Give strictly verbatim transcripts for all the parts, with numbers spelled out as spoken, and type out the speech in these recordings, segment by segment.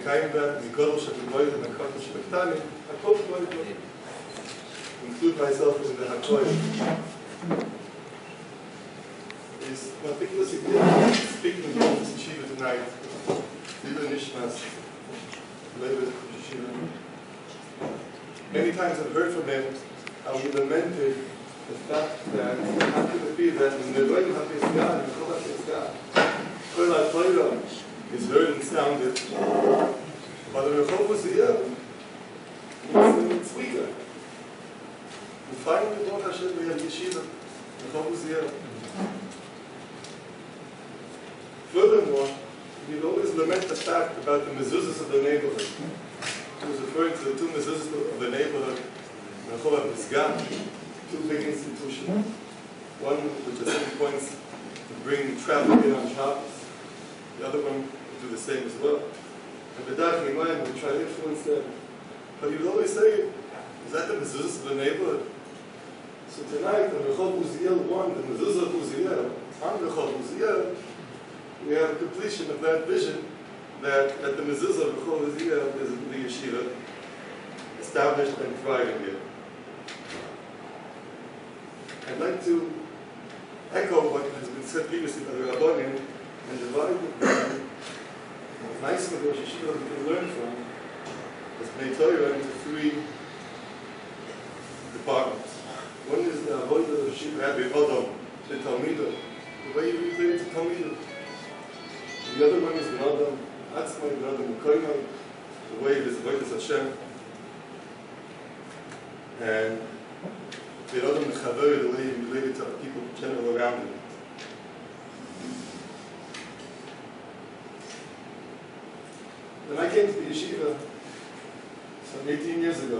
מקיים that, מגודל שבגויל ומקודם שבקטנים, הכל גויל גויל. Include myself in the hakoy. Is meticulously speaking about this yeshiva tonight. Lila Nishmas, Leibet Yeshiva. Many times I've heard from him how he lamented the fact that how could it be that in the Leibet HaPesgah, in the Chol HaPesgah, Kol HaTorah is heard and sounded, but the Rechov Uzziel, it's weaker. And finally, Baruch Hashem, we have Yeshiva, Rechov Uzziel. Furthermore, we'd always lament the fact about the mezuzahs of the neighborhood. He was referring to the two mezuzahs of the neighborhood, Rechov HaPesgah, two big institutions. One which at certain points to bring traffic in on Shabbos. The other one would do the same as well. And B'dach Mimayim would try to influence them. But he would always say, is that the mezuzahs of the neighborhood? So tonight, on Rechov Uzziel one, the mezuzah of Uzziel, on Rechov Uzziel, we have a completion of that vision that at the mezuzah of Rechov Uzziel is the yeshiva established and thriving here. I'd like to echo what has been said previously by the Rabbanim and divide the nice of Rosh Yeshiva that we can learn from is Bnei Torah into three departments. One is the avodah of Yeshiva Rabbi Adam, the Talmidah, the way you relate to Talmidah. The other one is B'nadam Atzmai, B'nadam Ukoimai, the way it is avodas Hashem. And B'nadam Mechaver, the way you relate to people general around him. When I came to the yeshiva some eighteen years ago,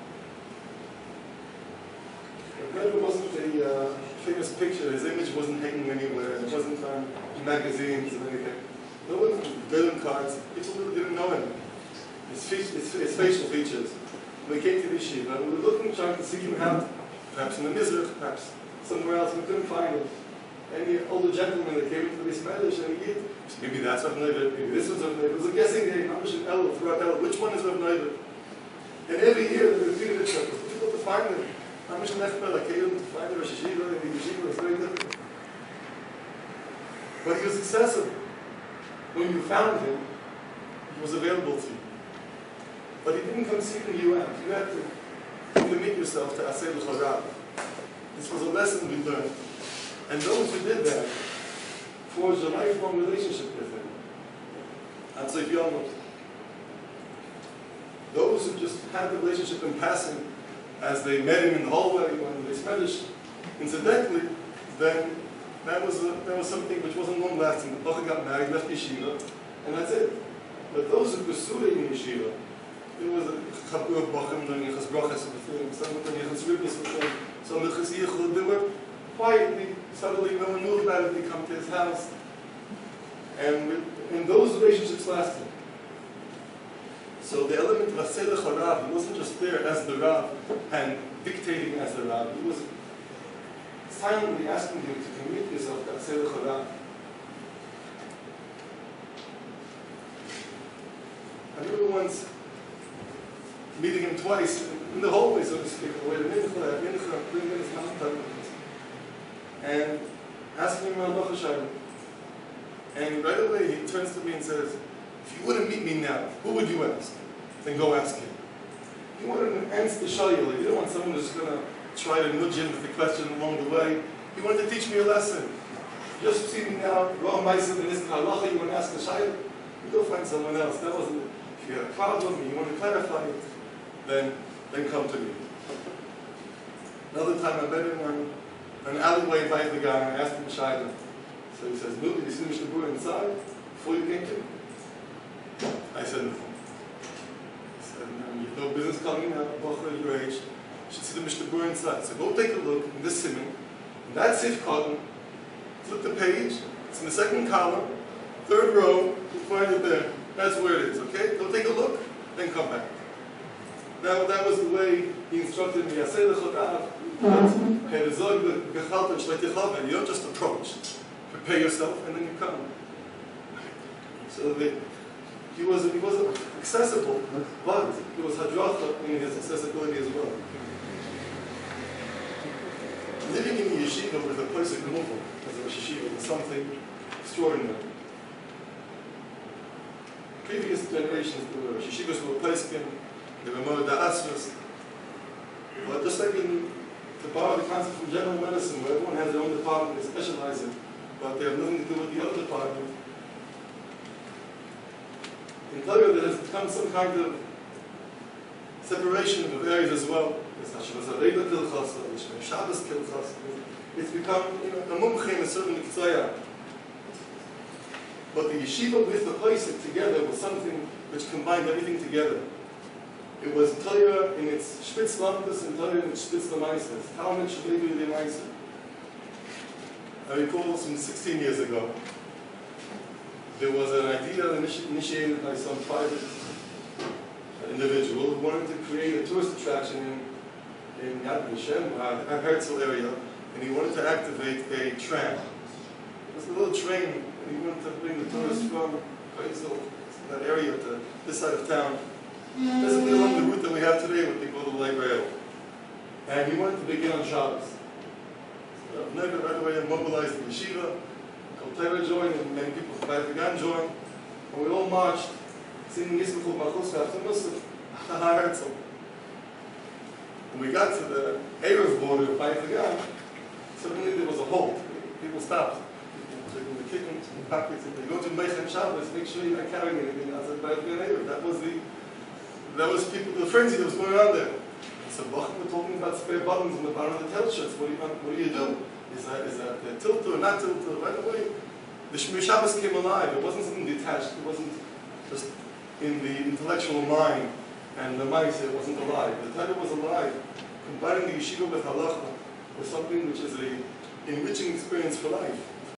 There wasn't a uh, famous picture. His image wasn't hanging anywhere. It wasn't on magazines or anything. No one building cards. People really didn't know him. His, his, his facial features. We came to the yeshiva and we were looking, trying to seek him out. Perhaps in the Mizrach, perhaps somewhere else. We couldn't find him. And the older gentleman that came into the Spanish and he maybe that's Rav Neuver, maybe this was Rav Neuver. It was a guessing game. How much El, throughout El, which one is Rav Neuver? And every year they repeated it. It was difficult to find him. How much Nechbel, I came to find the Rosh Yeshiva, and the Yeshiva was very difficult. But he was accessible. When you found him, he was available to you. But he didn't come seeking you out. You had to commit yourself to Aseh L'Chorah. This was a lesson we learned. And those who did that forged a lifelong relationship with him. And so if you almost. Those who just had the relationship in passing, as they met him in the hallway when they Spanish, incidentally, then that was a, that was something which wasn't long lasting. The Bacha got married, left yeshiva, and that's it. But those who pursued it in yeshiva, there was a Chabur of Bachim, learning Yichas Brachas with him, some with Yichas Ribis with him, some with Yichas Yichud. They were quietly, subtly, no one knew about it, they come to his house. And, with, and those relationships lasted. So the element of Aseh L'Chorah, he wasn't just there as the Rav and dictating as the Rav. He was silently asking you to commit yourself to Aseh L'Chorah. I remember once meeting him twice in the hallway, so to speak, away to Mincha, at Mincha, bringing his mountain, and asking him about Bacha. And right away he turns to me and says, if you wouldn't meet me now, who would you ask? Then go ask him. He wanted an answer to show you. He didn't want someone who's going to try to nudge him with a question along the way. He wanted to teach me a lesson. You just see me now, Rav Meiser, and this halacha, you want to ask the shayla, you go find someone else. That wasn't it. If you had a problem and you want to clarify it, then, then come to me. Another time I met him on an alleyway by the guy, and I asked him shayla. So he says, "Look, did you see Mishnah Berurah inside before you came to me?" I said, "No." He said, "No, you have no business coming out, Bacha, your age. You should see the Mishnah Berurah inside." So go take a look in this siman, in that sif column, flip the page, it's in the second column, third row, you'll find it there. That's where it is, okay? Go take a look, then come back. Now, that was the way he instructed me. Aseh L'Chorah, you don't just approach. Prepare yourself, and then you come. So the he was he wasn't accessible, but it was hadracha in his accessibility as well. Living in the yeshiva with a place of movement as a Rosh Yeshiva was something extraordinary. Previous generations, there were yeshivas were Peskin, there were more da'asras. But just like in, to borrow the concept from general medicine, where everyone has their own department, they specialize in, but they have nothing to do with the other department. In Torah, there has become some kind of separation of areas as well. There's Hashavas Areda Kilchas, there's Shabbos Kilchas. It's become, you know, a mumche in a certain mitzvah. But the yeshiva with the Pesach together was something which combined everything together. It was Torah in its Spitz Lampus and Torah in its Spitz Lamaises. Talmud Shalegu Yedemaisa. I recall some sixteen years ago, there was an idea initi initiated by some private individual who wanted to create a tourist attraction in, in Yad Vashem, uh, Herzl area, and he wanted to activate a tram. It was a little train, and he wanted to bring the tourists from Herzl, that area, to this side of town. Basically along the route that we have today, what they call the light rail. And he wanted to begin on Shabbos. So I've never right away mobilized the yeshiva, Koltera joined, and many people from Bayit Hagan joined, and we all marched, singing Yismachul Malchus after Musaf, to Har Herzl. When we got to the Erev border of Bayit Hagan, suddenly there was a halt. People stopped. People were kicking backwards. If they go to Meichem Shabbos, make sure you're not carrying anything outside Bayit Hagan Erev. That was the That was people, the frenzy that was going on there. So Bachman were talking about spare buttons on the bottom of the tail shirts. What do you, what do, you do? Is that, is that uh, tilted or not tilted? Right away, the Shmir Shabbos came alive. It wasn't something detached. It wasn't just in the intellectual mind and the mindset. It wasn't alive. The Torah was alive. Combining the yeshiva with halacha was something which is a enriching experience for life.